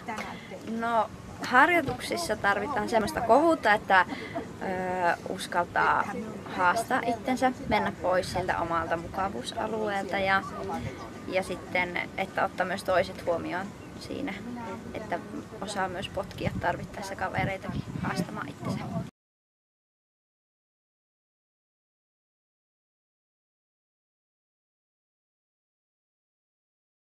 No, harjoituksissa tarvitaan semmoista kovuutta, että uskaltaa haastaa itsensä, mennä pois siltä omalta mukavuusalueelta ja sitten, että ottaa myös toiset huomioon siinä, että osaa myös potkia tarvittaessa kavereitakin haastamaan itsensä.